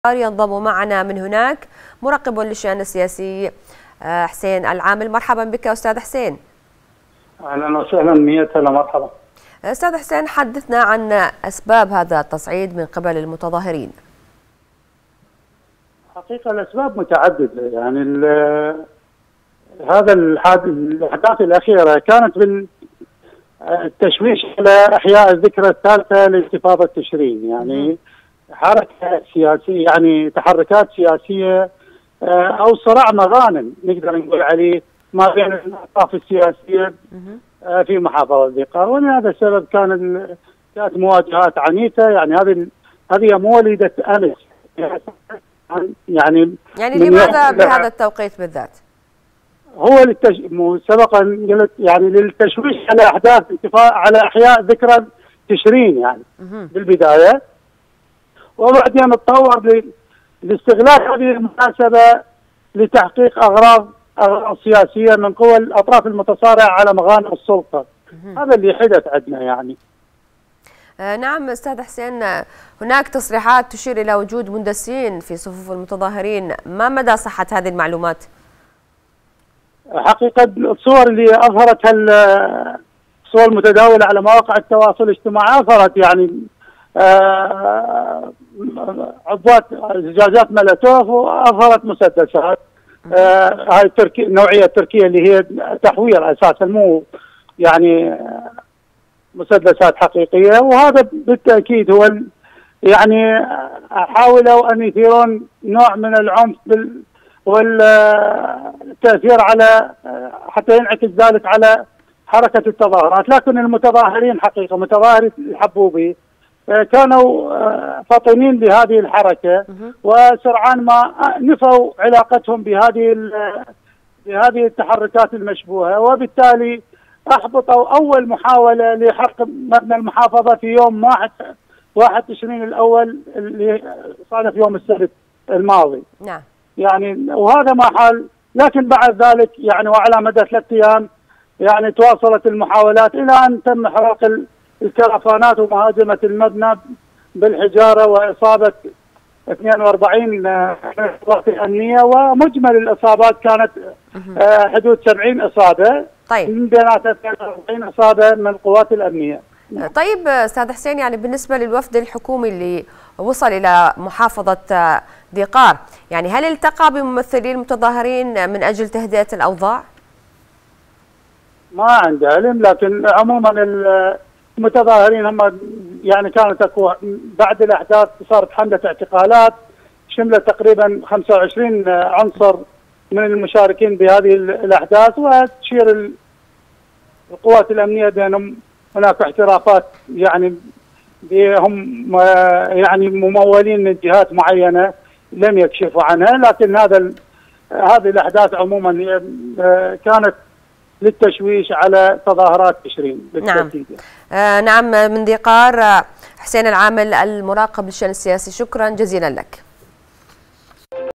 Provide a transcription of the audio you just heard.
ينضم معنا من هناك مراقب للشأن السياسي حسين العامل. مرحبا بك أستاذ حسين. أهلا وسهلا، مية هلا، مرحبا. أستاذ حسين، حدثنا عن أسباب هذا التصعيد من قبل المتظاهرين. حقيقة الأسباب متعددة، يعني هذا الأحداث الأخيرة كانت بالتشويش على إحياء الذكرى الثالثة لانتفاضة تشرين، يعني حركة سياسية، يعني تحركات سياسية أو صراع مغانم نقدر نقول عليه ما بين الأطراف السياسية في محافظة ذقار، ولهذا السبب كانت مواجهات عنيفة. يعني هذه مولدة أمس، يعني لماذا بهذا التوقيت بالذات؟ هو سبقا قلت يعني للتشويش على أحداث على إحياء ذكرى تشرين يعني بالبداية، وبعدين تطور لاستغلال هذه المناسبة لتحقيق أغراض سياسية من قوى الأطراف المتصارعة على مغانم السلطة. هذا اللي حدث عندنا يعني. نعم أستاذ حسين، هناك تصريحات تشير إلى وجود مندسين في صفوف المتظاهرين، ما مدى صحة هذه المعلومات؟ حقيقة الصور اللي أظهرتها الصور المتداولة على مواقع التواصل الاجتماعي أظهرت يعني عبوات زجاجات ملتوف، وأظهرت مسدسات. هاي النوعية التركية اللي هي تحوير أساسا، مو يعني مسدسات حقيقية. وهذا بالتأكيد هو يعني حاولوا أن يثيرون نوع من العنف والتأثير على حتى ينعكس ذلك على حركة التظاهرات. لكن المتظاهرين حقيقة متظاهري الحبوبي كانوا فاطنين بهذه الحركة، وسرعان ما نفوا علاقتهم بهذه التحركات المشبوهة، وبالتالي أحبطوا أول محاولة لحرق مبنى المحافظة في يوم 1 تشرين الأول اللي صادف يوم السبت الماضي. نعم. يعني وهذا ما حال، لكن بعد ذلك يعني وعلى مدى 3 أيام يعني تواصلت المحاولات إلى أن تم حرق الكرفانات ومهاجمة المبنى بالحجارة، وإصابة 42 قوات أمنية، ومجمل الإصابات كانت حدود 70 إصابة. طيب. من بيناتها 42 إصابة من القوات الأمنية. طيب أستاذ حسين، يعني بالنسبة للوفد الحكومي اللي وصل إلى محافظة ذقار، يعني هل التقى بممثلي المتظاهرين من أجل تهدئة الأوضاع؟ ما عندي علم، لكن عموما المتظاهرين هم يعني كانت بعد الأحداث صارت حملة اعتقالات شملت تقريبا 25 عنصر من المشاركين بهذه الأحداث، وتشير القوات الأمنية بأنهم هناك اعترافات يعني هم يعني ممولين من جهات معينة لم يكشفوا عنها. لكن هذه الأحداث عموما كانت للتشويش على تظاهرات تشرين بالتأكيد. نعم. من ذقار حسين العامل المراقب للشأن السياسي، شكرا جزيلا لك.